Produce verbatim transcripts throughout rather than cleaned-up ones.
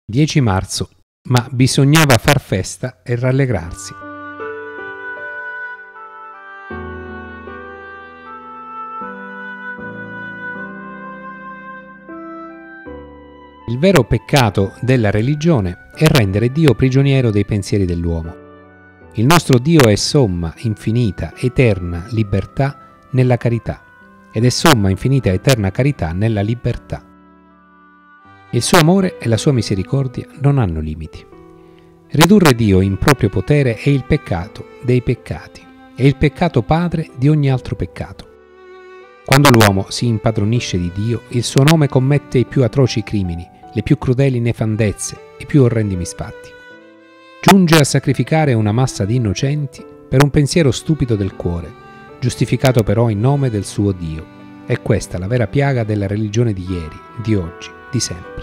dieci marzo, ma bisognava far festa e rallegrarsi. Il vero peccato della religione è rendere Dio prigioniero dei pensieri dell'uomo. Il nostro Dio è somma, infinita, eterna libertà nella carità ed è somma, infinita, eterna carità nella libertà. Il suo amore e la sua misericordia non hanno limiti. Ridurre Dio in proprio potere è il peccato dei peccati, è il peccato padre di ogni altro peccato. Quando l'uomo si impadronisce di Dio, il suo nome commette i più atroci crimini, le più crudeli nefandezze, i più orrendi misfatti. Giunge a sacrificare una massa di innocenti per un pensiero stupido del cuore, giustificato però in nome del suo Dio. È questa la vera piaga della religione di ieri, di oggi, di sempre.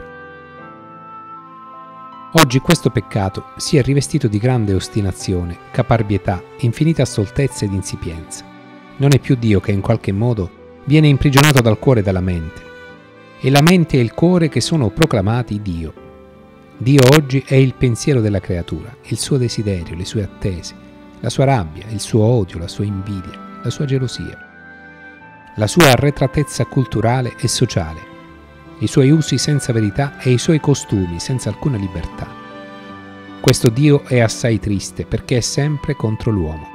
Oggi questo peccato si è rivestito di grande ostinazione, caparbietà, infinita stoltezza ed insipienza. Non è più Dio che in qualche modo viene imprigionato dal cuore e dalla mente. E la mente e il cuore che sono proclamati Dio. Dio oggi è il pensiero della creatura, il suo desiderio, le sue attese, la sua rabbia, il suo odio, la sua invidia, la sua gelosia, la sua arretratezza culturale e sociale, i suoi usi senza verità e i suoi costumi senza alcuna libertà. Questo Dio è assai triste perché è sempre contro l'uomo.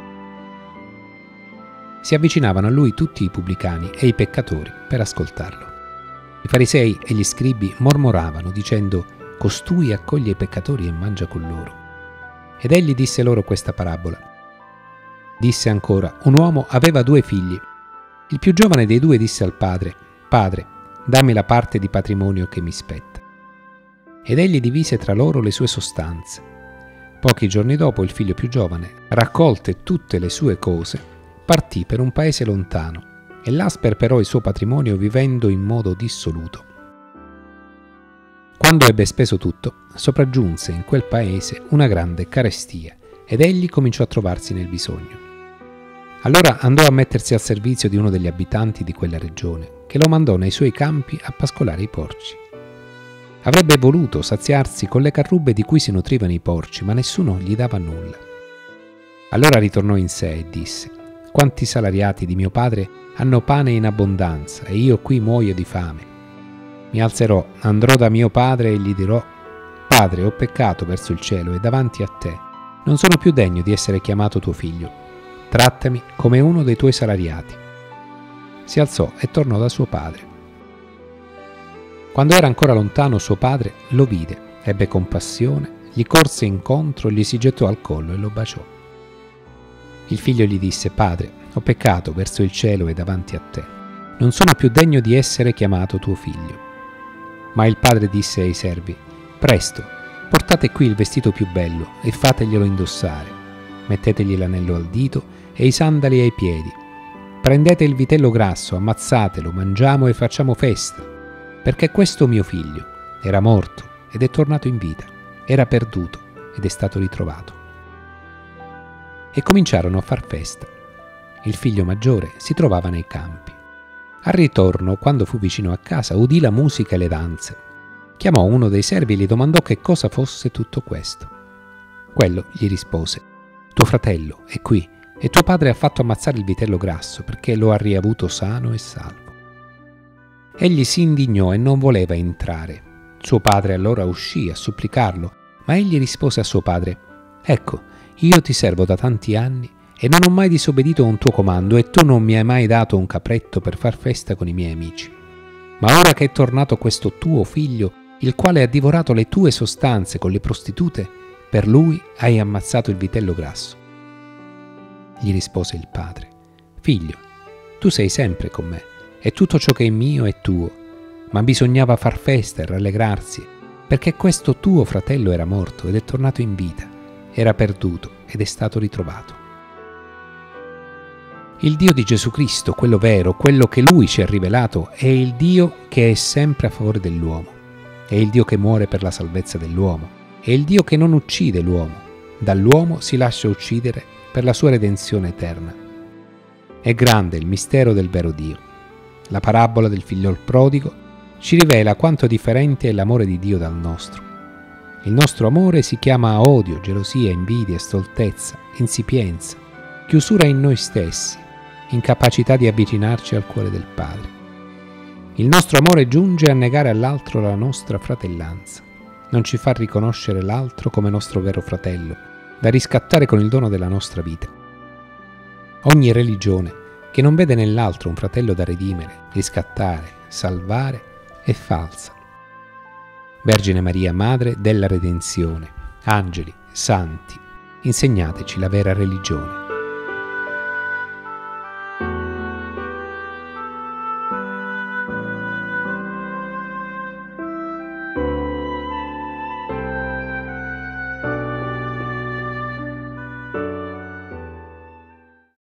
Si avvicinavano a lui tutti i pubblicani e i peccatori per ascoltarlo. I farisei e gli scribi mormoravano dicendo: «Costui accoglie i peccatori e mangia con loro». Ed egli disse loro questa parabola. Disse ancora: «Un uomo aveva due figli. Il più giovane dei due disse al padre: Padre, dammi la parte di patrimonio che mi spetta. Ed egli divise tra loro le sue sostanze. Pochi giorni dopo il figlio più giovane, raccolte tutte le sue cose, partì per un paese lontano e là sperperò il suo patrimonio vivendo in modo dissoluto. Quando ebbe speso tutto, sopraggiunse in quel paese una grande carestia ed egli cominciò a trovarsi nel bisogno. Allora andò a mettersi al servizio di uno degli abitanti di quella regione, che lo mandò nei suoi campi a pascolare i porci. Avrebbe voluto saziarsi con le carrubbe di cui si nutrivano i porci, ma nessuno gli dava nulla. Allora ritornò in sé e disse: «Quanti salariati di mio padre hanno pane in abbondanza e io qui muoio di fame. Mi alzerò, andrò da mio padre e gli dirò: Padre, ho peccato verso il cielo e davanti a te. Non sono più degno di essere chiamato tuo figlio. Trattami come uno dei tuoi salariati». Si alzò e tornò da suo padre. Quando era ancora lontano, suo padre lo vide, ebbe compassione, gli corse incontro, gli si gettò al collo e lo baciò. Il figlio gli disse: «Padre, ho peccato verso il cielo e davanti a te. Non sono più degno di essere chiamato tuo figlio». Ma il padre disse ai servi: «Presto, portate qui il vestito più bello e fateglielo indossare. Mettetegli l'anello al dito e i sandali ai piedi. Prendete il vitello grasso, ammazzatelo, mangiamo e facciamo festa, perché questo mio figlio era morto ed è tornato in vita, era perduto ed è stato ritrovato». E cominciarono a far festa. Il figlio maggiore si trovava nei campi. Al ritorno, quando fu vicino a casa, udì la musica e le danze. Chiamò uno dei servi e gli domandò che cosa fosse tutto questo. Quello gli rispose: «Tuo fratello è qui e tuo padre ha fatto ammazzare il vitello grasso perché lo ha riavuto sano e salvo». Egli si indignò e non voleva entrare. Suo padre allora uscì a supplicarlo, ma egli rispose a suo padre: «Ecco, io ti servo da tanti anni e non ho mai disobbedito a un tuo comando e tu non mi hai mai dato un capretto per far festa con i miei amici. Ma ora che è tornato questo tuo figlio, il quale ha divorato le tue sostanze con le prostitute, per lui hai ammazzato il vitello grasso». Gli rispose il padre: «Figlio, tu sei sempre con me e tutto ciò che è mio è tuo, ma bisognava far festa e rallegrarsi, perché questo tuo fratello era morto ed è tornato in vita, era perduto ed è stato ritrovato». Il Dio di Gesù Cristo, quello vero, quello che Lui ci ha rivelato, è il Dio che è sempre a favore dell'uomo, è il Dio che muore per la salvezza dell'uomo, è il Dio che non uccide l'uomo, dall'uomo si lascia uccidere per la sua redenzione eterna. È grande il mistero del vero Dio. La parabola del figliol prodigo ci rivela quanto differente è l'amore di Dio dal nostro. Il nostro amore si chiama odio, gelosia, invidia, stoltezza, insipienza, chiusura in noi stessi, incapacità di avvicinarci al cuore del Padre. Il nostro amore giunge a negare all'altro la nostra fratellanza, non ci fa riconoscere l'altro come nostro vero fratello, da riscattare con il dono della nostra vita. Ogni religione che non vede nell'altro un fratello da redimere, riscattare, salvare, è falsa. Vergine Maria, Madre della Redenzione, angeli, santi, insegnateci la vera religione.